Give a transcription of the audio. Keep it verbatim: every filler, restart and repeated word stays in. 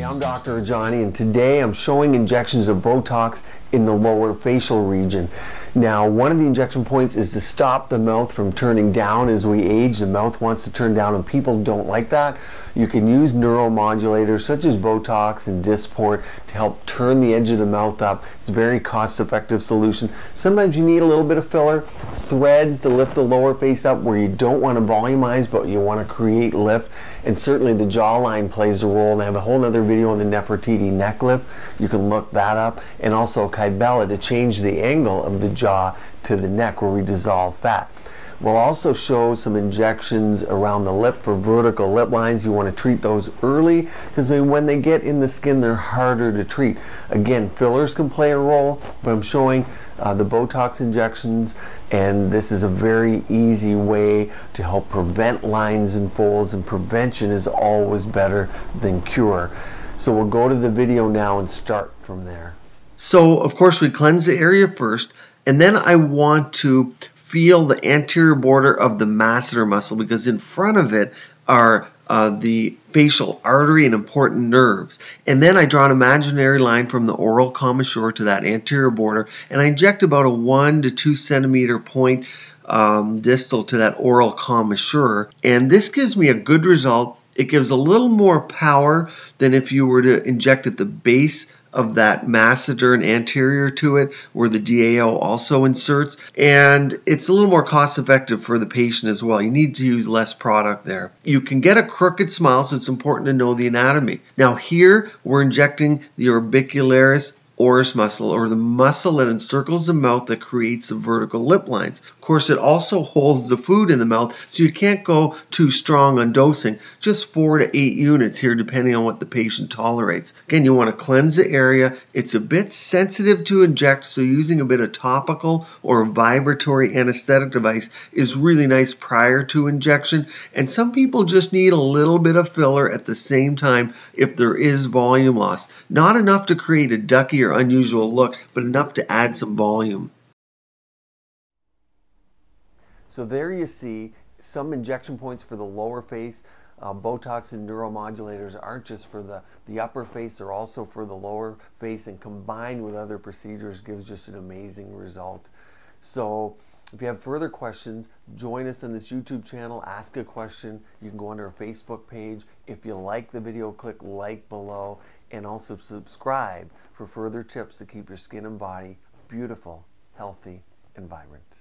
Hi, I'm Doctor Rajani, and today I'm showing injections of Botox in the lower facial region. Now, one of the injection points is to stop the mouth from turning down as we age. The mouth wants to turn down and people don't like that. You can use neuromodulators such as Botox and Dysport to help turn the edge of the mouth up. It's a very cost-effective solution. Sometimes you need a little bit of filler, threads to lift the lower face up where you don't want to volumize but you want to create lift. And certainly the jawline plays a role. And I have a whole other video on the Nefertiti neck lift. You can look that up. And also Kybella to change the angle of the jaw to the neck where we dissolve fat. We'll also show some injections around the lip for vertical lip lines. You want to treat those early because when they get in the skin, they're harder to treat. Again, fillers can play a role, but I'm showing uh, the Botox injections, and this is a very easy way to help prevent lines and folds, and prevention is always better than cure. So we'll go to the video now and start from there. So, of course, we cleanse the area first, and then I want to feel the anterior border of the masseter muscle because in front of it are uh, the facial artery and important nerves. And then I draw an imaginary line from the oral commissure to that anterior border, and I inject about a one to two centimeter point um, distal to that oral commissure. And this gives me a good result. It gives a little more power than if you were to inject at the base of that masseter and anterior to it where the D A O also inserts, and it's a little more cost effective for the patient as well. You need to use less product there. You can get a crooked smile, so it's important to know the anatomy. Now here we're injecting the orbicularis oris muscle, or the muscle that encircles the mouth that creates the vertical lip lines. Of course, it also holds the food in the mouth, so you can't go too strong on dosing. Just four to eight units here, depending on what the patient tolerates. Again, you want to cleanse the area. It's a bit sensitive to inject, so using a bit of topical or vibratory anesthetic device is really nice prior to injection. And some people just need a little bit of filler at the same time if there is volume loss. Not enough to create a ducky or unusual look, but enough to add some volume. So there you see some injection points for the lower face. Uh, Botox and neuromodulators aren't just for the, the upper face, they're also for the lower face, and combined with other procedures gives just an amazing result. So if you have further questions, join us on this YouTube channel, ask a question. You can go under our Facebook page. If you like the video, click like below, and also subscribe for further tips to keep your skin and body beautiful, healthy, and vibrant.